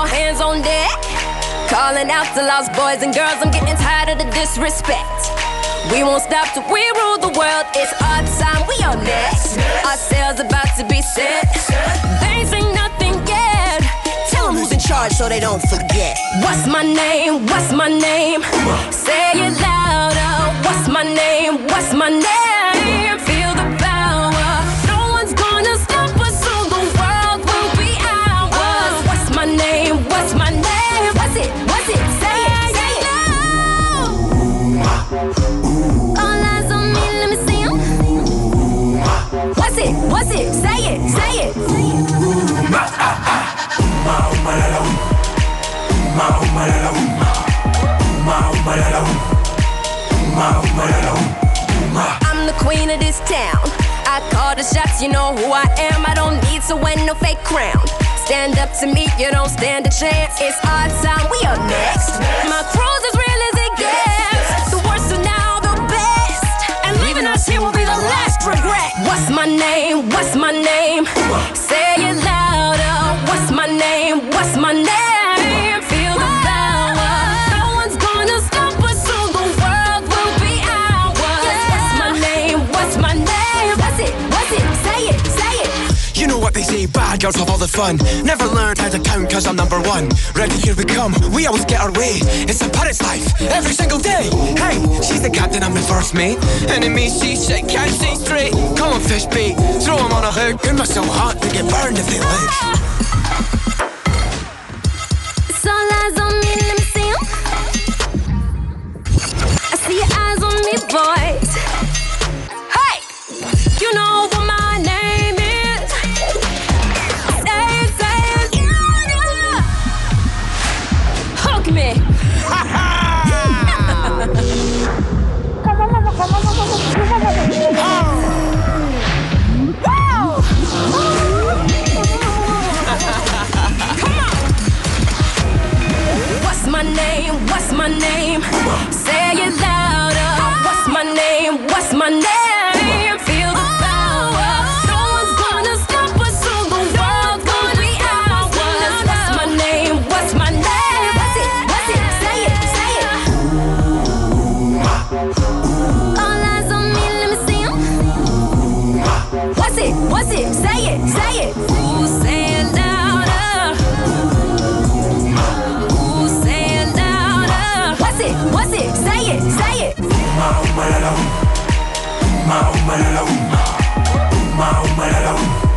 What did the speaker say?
all hands on deck. Calling out to lost boys and girls, I'm getting tired of the disrespect. We won't stop till we rule the world. It's our time, we are next. Our sails about to be set. They ain't seen nothing yet. Tell them who's in charge so they don't forget. What's my name? What's my name? Say it louder. What's my name? What's my name? Feel the power. No one's gonna stop us, so the world will be ours. What's my name? What's my name? What's it? What's it? Say it, say it. All eyes on me, let me see 'em. What's it? What's it? Say it, say it. I'm the queen of this town. I call the shots, you know who I am. I don't need to wear no fake crown. Stand up to me, you don't stand a chance. It's our time, we are next. My crew's as real as it gets. The worst are now the best, and leaving us here will be the last regret. What's my name? What's my name? Say it louder. What's my name? What's my name? Feel the power. No one's gonna stop us, so the world will be ours. What's my name? What's my name? What's it? What's it? Say it, say it. You know what they say, bad girls have all the fun. Never learned how to count cause I'm number one. Ready, here we come, we always get our way. It's a pirate's life, every single day. Hey, she's the captain, I'm the first mate. Enemy seasick, can't see straight. Come on fish bait, throw him on a hook. It must so hot, they get burned if they look. It's all eyes on me, let me see 'em. I see your eyes on me, boys. Hey, you know what my name is. Say it, yeah. Hook me. What's my name? What's my name? Say it louder. What's my name? What's my name? Feel the power. No one's gonna stop us, so the world will be ours. What's my name? What's my name? What's it? What's it? Say it, say it. All eyes on me, let me see 'em. What's it? What's it? Say it, say it. Ooh, say it louder. Ooh, say it louder. What's it? What's it? Say it, say it. Ma,